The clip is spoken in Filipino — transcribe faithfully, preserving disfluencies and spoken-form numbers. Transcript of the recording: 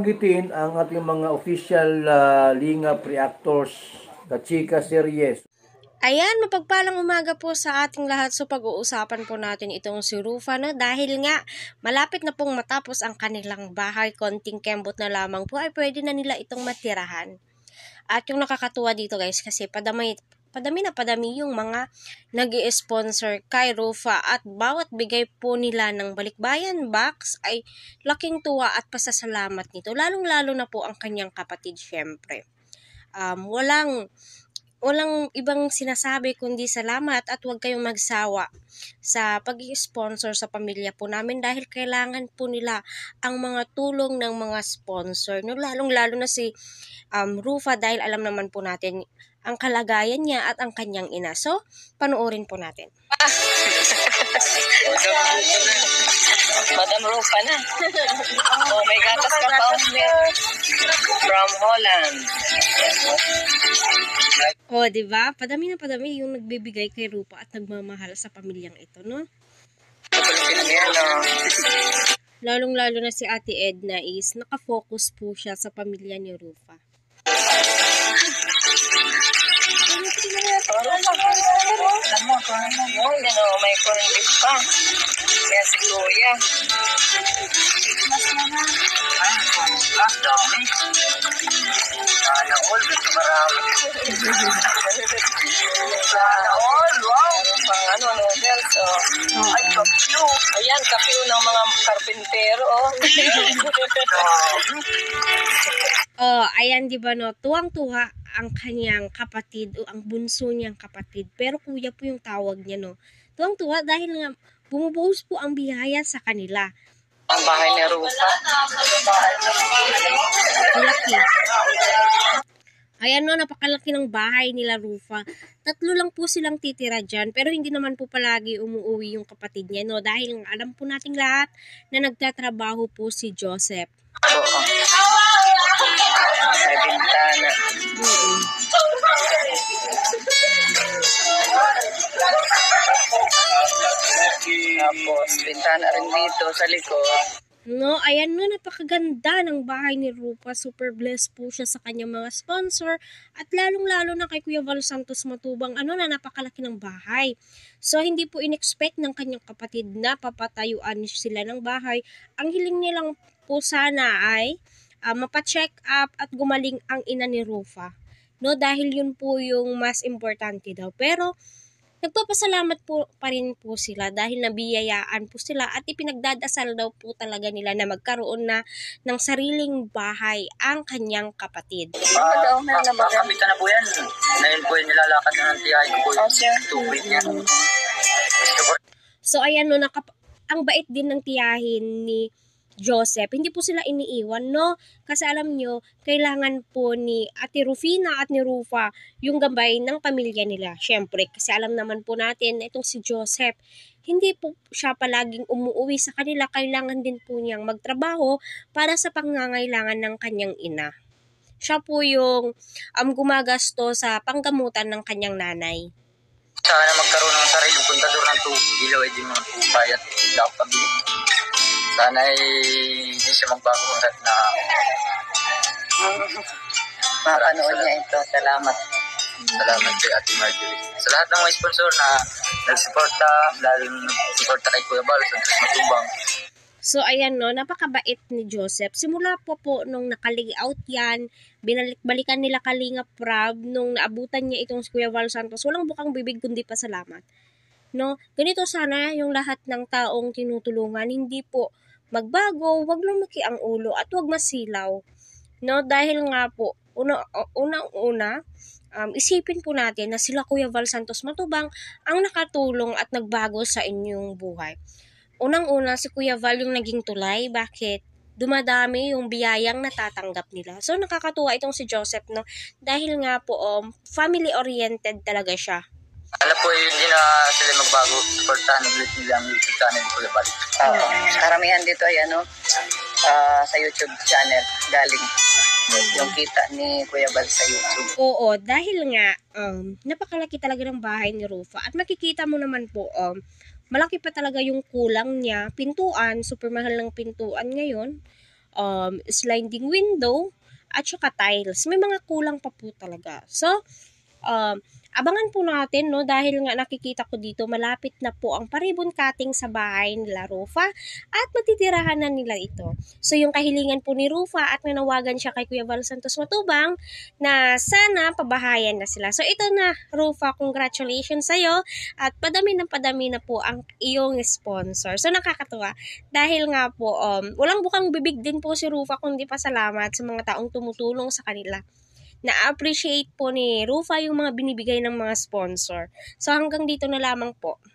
banggitin ang ating mga official uh, Lingap reactors, Kachika Series. Ayan, mapagpalang umaga po sa ating lahat. So pag-uusapan po natin itong si Rufa, no? Dahil nga malapit na pong matapos ang kanilang bahay, konting kembot na lamang po ay pwede na nila itong matirahan. At yung nakakatuwa dito guys, kasi padami, padami na padami yung mga nag-i-sponsor kay Rufa at bawat bigay po nila ng balikbayan box ay laking tuwa at pasasalamat nito. Lalong-lalo na po ang kanyang kapatid syempre. Um, walang Walang ibang sinasabi kundi salamat at huwag kayong magsawa sa pag-i-sponsor sa pamilya po namin dahil kailangan po nila ang mga tulong ng mga sponsor. No, lalong-lalo na si um, Rufa dahil alam naman po natin ang kalagayan niya at ang kanyang ina. So, panoorin po natin. Madam Rufa na. Oh, may gatas ka pa from Holland. O, di ba? Padami na padami yung nagbibigay kay Rufa at nagmamahal sa pamilyang ito, no? Lalong-lalo na si Ate Edna is nakafocus po siya sa pamilya ni Rufa. Oh, yan o, may corn beef pa. Kaya si Kuya. Mas dami. Sana all, gusto marami. Sana all, wow. Pang ano, noodles, oh. Ay, kapyo. Ayan, kapyo ng mga karpintero, oh. Oh, ayan, di ba, no? Tuwang-tuwa ang kanyang kapatid o ang bunso niyang kapatid. Pero kuya po yung tawag niya, no? Tuwang-tuwa dahil nga bumubuhos po ang biyaya sa kanila. Ang bahay ni Rufa. Malaki. Ayan, no, napakalaki ng bahay nila Rufa. Tatlo lang po silang titira dyan, pero hindi naman po palagi umuwi yung kapatid niya, no? Dahil alam po nating lahat na nagtatrabaho po si Joseph. Oo. May bintana. Mm-hmm. Tapos, bintana rin dito sa likod. No, ayan no, napakaganda ng bahay ni Rufa. Super blessed po siya sa kanyang mga sponsor at lalong-lalo na kay Kuya Val Santos Matubang, ano na napakalaki ng bahay. So, hindi po in-expect ng kanyang kapatid na papatayuan sila ng bahay. Ang hiling nilang po sana ay uh, mapacheck up at gumaling ang ina ni Rufa. No, dahil yun po yung mas importante daw. Pero, nagpapasalamat po pa rin po sila dahil nabiyayaan po sila at ipinagdadasal daw po talaga nila na magkaroon na ng sariling bahay ang kanyang kapatid. Ah, uh, nakakabit na po yan. Ngayon po yung nilalakad na ng tiyahin ko po yung tubig niya. So ayan no, nakap- ang bait din ng tiyahin ni Joseph. Hindi po sila iniiwan, no? Kasi alam nyo, kailangan po ni Ate Rufina at ni Rufa yung gabay ng pamilya nila. Siyempre, kasi alam naman po natin, itong si Joseph, hindi po siya palaging umuwi sa kanila. Kailangan din po niyang magtrabaho para sa pangangailangan ng kanyang ina. Siya po yung um, gumagasto sa panggamutan ng kanyang nanay. Sana magkaroon ng sariling puntador ng tubig. Ilaw ay din mga tubay at dapat pabili. Sana ay hindi siya magbago na makanood niya ito. Salamat. Salamat kay Ate Marjorie. Sa lahat ng mga sponsor na nagsuporta, lalo nagsuporta kay Kuya Val Santos Matubang. So ayan no, napakabait ni Joseph. Simula po po nung nakalayout yan, binalik-balikan nila Kalinga Prab, nung naabutan niya itong si Kuya Val Santos, walang bukang bibig kundi pasalamat. No, ganito sana yung lahat ng taong tinutulungan, hindi po magbago, wag lumaki ang ulo at wag masilaw. No, dahil nga po, una, unang-una, um, isipin po natin na sila Kuya Val Santos Matubang ang nakatulong at nagbago sa inyong buhay. Unang-una, si Kuya Val yung naging tulay. Bakit? Dumadami yung biyayang natatanggap nila. So, nakakatuwa itong si Joseph, no? Dahil nga po, um, family-oriented talaga siya. Alam po, hindi na sila magbago. Supportahan ulit nila ang YouTube channel ni Kuya Val. Uh, karamihan dito ay ano, uh, sa YouTube channel galing. Yung kita ni Kuya Val sa YouTube. Oo, dahil nga, um, napakalaki talaga ng bahay ni Rufa. At makikita mo naman po, um, malaki pa talaga yung kulang niya. Pintuan, super mahal ng pintuan ngayon. um, sliding window, at saka tiles. May mga kulang pa po talaga. So, um, abangan po natin, no, dahil nga nakikita ko dito, malapit na po ang paribon cutting sa bahay nila Rufa at matitirahan na nila ito. So, yung kahilingan po ni Rufa at nanawagan siya kay Kuya Val Santos Matubang na sana pabahayan na sila. So, ito na, Rufa, congratulations sa'yo at padami ng padami na po ang iyong sponsor. So, nakakatuwa dahil nga po, um, walang bukang bibig din po si Rufa kundi pasalamat sa mga taong tumutulong sa kanila. Na-appreciate po ni Rufa yung mga binibigay ng mga sponsor. So hanggang dito na lamang po.